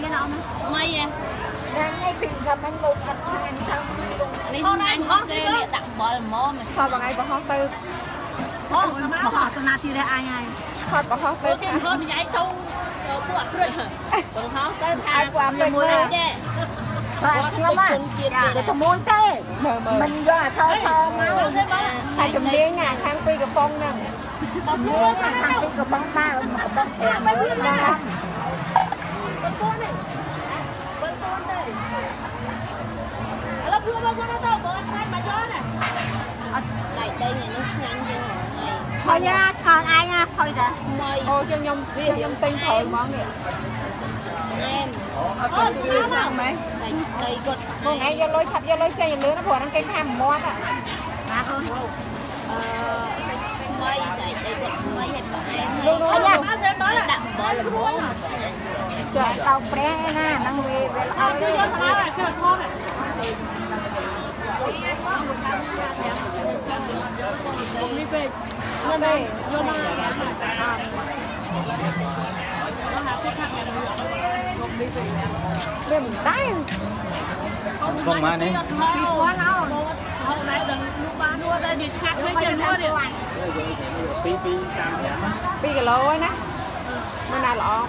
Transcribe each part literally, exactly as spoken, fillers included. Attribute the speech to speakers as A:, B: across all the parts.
A: cái đó mấy em
B: đang ngay tìm gặp anh một anh anh không
A: đi hôm nay có cái địa tặng bỏ làm món mà
C: thôi bằng ai bỏ hót tư
A: bỏ họ từ nào thì đây ai ai
C: thôi bỏ hót tư
A: cái hôm mình nhảy trâu phụ ạc rồi còn hót tới
B: ai qua bên
A: mua
B: đây
A: chứ
B: và chưa mà để có muốn thế mình do sao sao máu
C: hai chục miếng à khang phiกับphong nè
B: mua thằng phiกับbông ba mà bông em mới biết ra
A: con con này con con đây là vừa vừa nó đâu có anh mà cho này đây đây này nó nhanh chưa
B: thôi ra chọn ai nha thôi ra
A: mời
C: ô cho nhung cho nhung tinh thời món này
A: em
C: còn cái nào mấy
A: đây đây con
C: cô ngay vô lối chặt vô lối chơi lứa nó bỏ đang cây ham món à
B: à con
A: mây đây đây con mây hay phải
C: luôn luôn
A: mây đậm bỏ là món
B: trời tàu pre na năng về về
A: ao đi đi về
C: nó đây
A: vô mà
C: về mình tay
D: không mà này
A: quá lâu hôm nay đừng lúc bán mua đây đi chặt với chân mua đi
D: pi pi cam
C: pi cái lô ấy nè nó nào lọ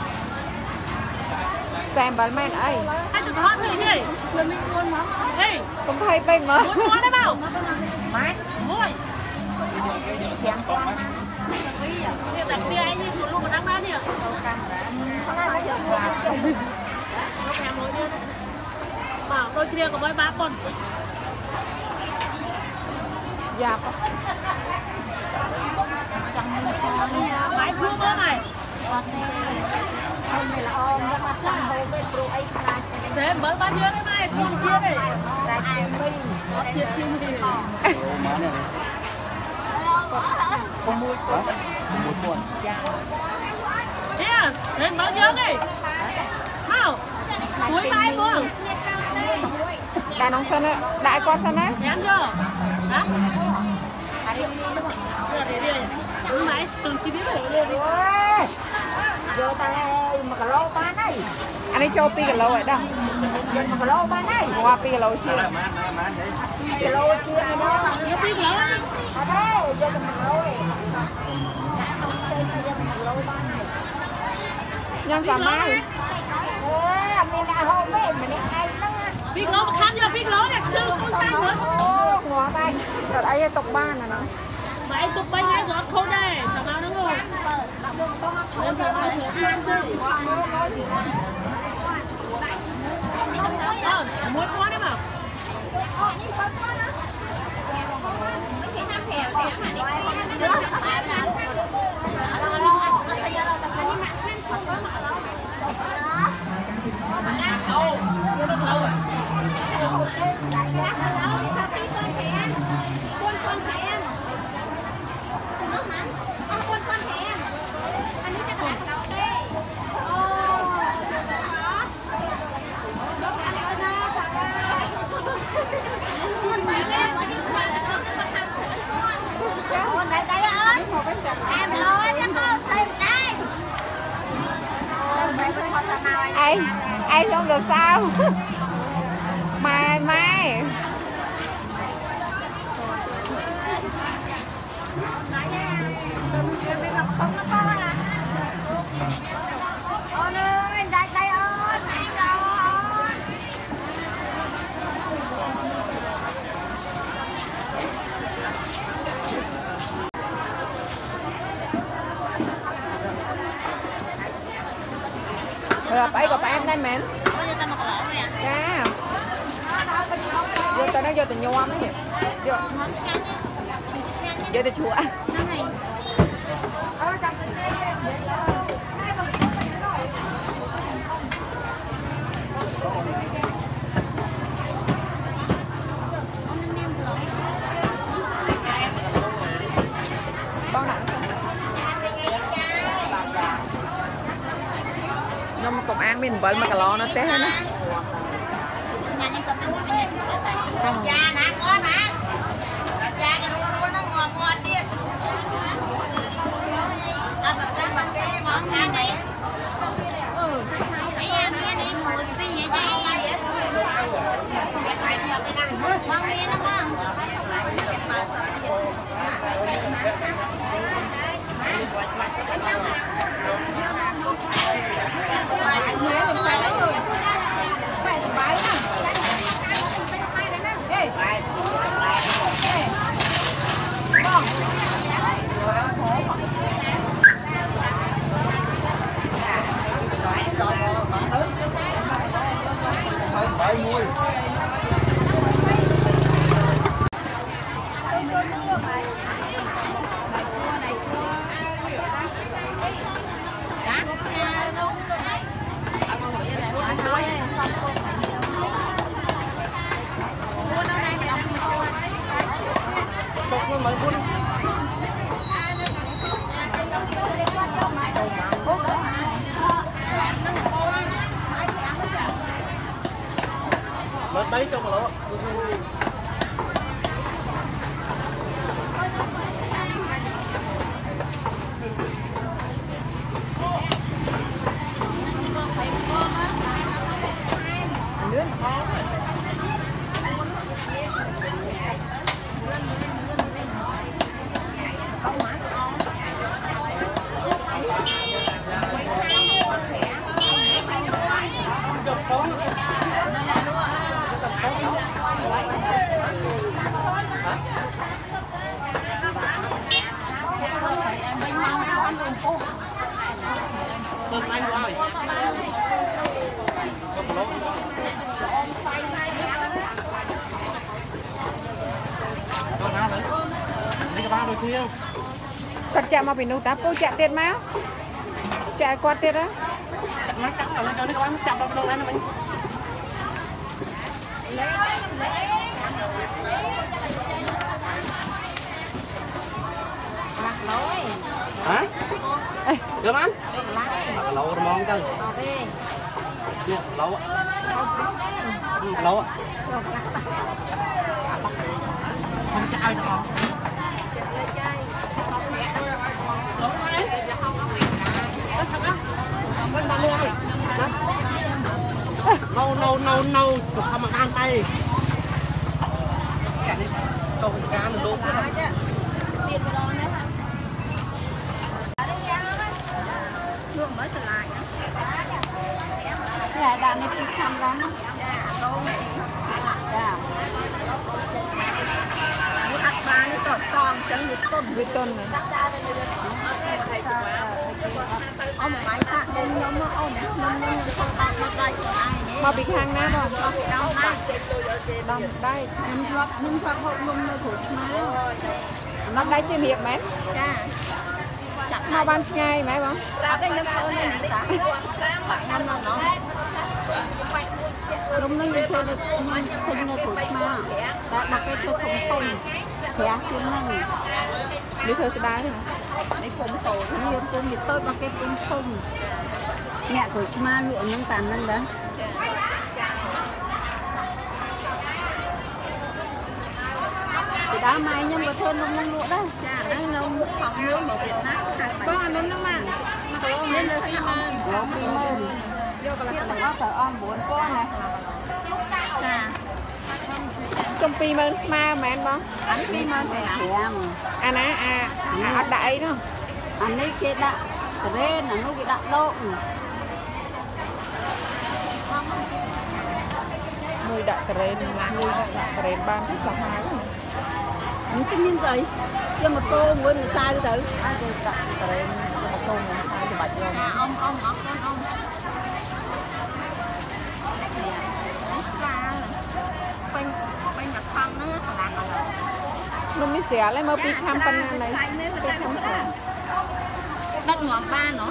C: xem bạn men ấy
A: hai chục hót thôi nhỉ lần mình buôn mắm ê
C: không thấy bên mà
A: buôn món đấy bảo
B: mát
A: môi
B: chém con
A: việc đặt bia ấy như tụi luôn mà đang bán đi à lúc em nói đi bảo tôi kia có mấy bác con
C: dạ
A: máy phương nữa này
B: hôm nay là ôm nó bắt sang hồ bên pro ấy khai
A: xem mới bao nhiêu đấy này cùng chia này
B: đại chia mi
A: chia thêm đi
D: không mua không mua cuốn
A: thế à lên bao nhiêu này nào cuối mai luôn
C: đại nông sân á đại con sân á
A: nhắn chưa hả để đi đúng máy còn kia biết rồi đi
B: vô ta mà cả lô bán này
C: anh ấy cho pi cái lô ấy đâu
B: mà cả lô bán này
C: qua pi cái lô chưa
B: cái lô chưa ai đó
A: nhiều phim lắm
B: ở đây vô cái mặt lô này
C: nhân cả mai
B: ê mình đã hôm ấy mình đi ai nó
A: phim lố mà khăn chưa phim lố này xương xương xanh nữa
B: ô ngõ tay
C: ở đây tục ba nè nó
A: máy tục bay ngay gió khô đây sao nào đúng không nên sao nào thừa ăn chứ ờ muối quá đấy mà
C: ai ai không được sao mai mai
B: ôn ơi đây đây ôn
C: rồi bảy của em đây mến cha vô tới nó vô từ nhôm ấy vô vô từ chùa nhưng công an mình vẫn mà cả lo nó té hết á
B: cha nè có mà cha cái luôn luôn nó ngọt ngọt đi ta bật tên bật cái món ăn này ừ mấy em Mang đi nó mang.
E: Bảy mươi. Lên đấy cho mà lỗ. Lên anh qua rồi. Cho mà lỗ. Cho nó lấy. Lấy cái ba đôi kia.
C: Còn chạm mà bị nụ tá, cô chạm tiền máu. Chạy qua tiền đó.
E: Nó cắt vào lên cho nó các bạn chạm vào cái đồ này nó mình. Hả? Được anh? Lẩu món chân. Lẩu ạ. Lẩu ạ. Không cho ai không? Lẩu mấy? Bên ta luôn rồi. Nâu nâu nâu nâu không mà ăn tay. Câu cá mình luôn.
B: Tiền của nó đấy hả? Luôn mới trở lại.
C: Dạ, đàn này thì không lắm. Dạ.
B: Muốn ăn ba nó còn con chẳng được tôn.
C: Với tôn này.
B: Ông máy ta đem nông nó ông nông nông không ăn nó đây của ai nhé.
C: Mà bị khang ná không?
B: Đâu đây.
C: Đồng đây.
B: Nhưng thoát nhưng thoát hộ nông nó thuộc má.
C: Nó đây xem hiệp mấy.
B: Cha.
C: Mà ban ngay mấy bóng.
B: Là cái nhóm ơn này này ta. Năm nó nó.
F: Đúng nó như thế được nhưng thinh là thuộc mà đã mặc cái tôi không không khỏe tiếng năng
C: Đi thôi sẽ đá đi.
F: đấy cũng tổ nhiều cũng như tôi mặc cái cũng không mẹ thuộc mà lụa những tàn năng đó thì đã mai nhưng mà thôi nông năng lụa đó
B: Cha nó nông phòng nước một Việt Nam.
F: có anh nông năng mà
B: Tôi nên là cái ông.
F: nó đi mơn vô cái là có phải ông bốn con này
B: Cha.
C: Trong pi mơn smile mà anh bóng.
B: Anh đi mà phải à?
F: em
C: À ná, à, à, ở đại đó.
F: anh ấy kia đã thế là nó bị đã độ
C: Mùi đạ keren, mùi đạ keren ban thích sao hai đó.
F: cái như vậy cho một tô với người sai cái thứ
C: Ai rồi đạ keren, cho một con này, ai cho bạch vô.
B: À ông ông ông con ông. Bên bên mặt phong nó là là
C: Nó mới xẻ lấy mơ pi khăm pan này.
B: đất ngọn ba nữa.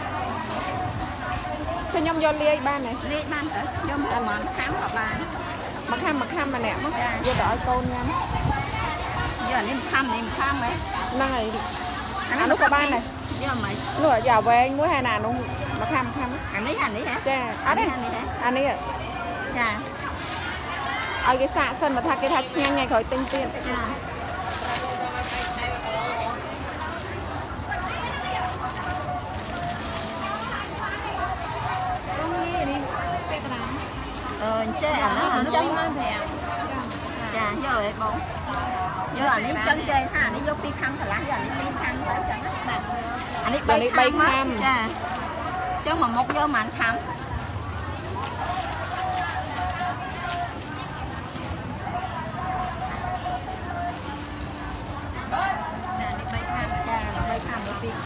C: Cho nhóm do lia ban này.
B: Đi ban tới cho một món khám của bà.
C: Mặc khăm mặc khăm mà nè mất. Vô đợi con nha.
B: Giờ nên khăm nên khăm ấy.
C: Năng này. À nó có ban này.
B: Giờ mày.
C: Nó ở giàu về anh muốn hai nào nó mặc khăm khăm.
B: Anh ấy anh ấy hả?
C: Chà, à đây. Anh ấy ạ.
B: Dạ.
C: Ở cái xạ sân mà thà cái thà nhanh ngay khỏi tinh tiền.
B: Ờ, chơi à nó làm chấm nó thèm.
F: ចាយកឲ្យបងយកអានេះចឹងចេះថាអានេះយកពីរខាំកន្លះយកអានេះពីរខាំទៅចឹងបាទអានេះបីខាំចាចឹងមួយមុខយកប៉ុន្មានខាំ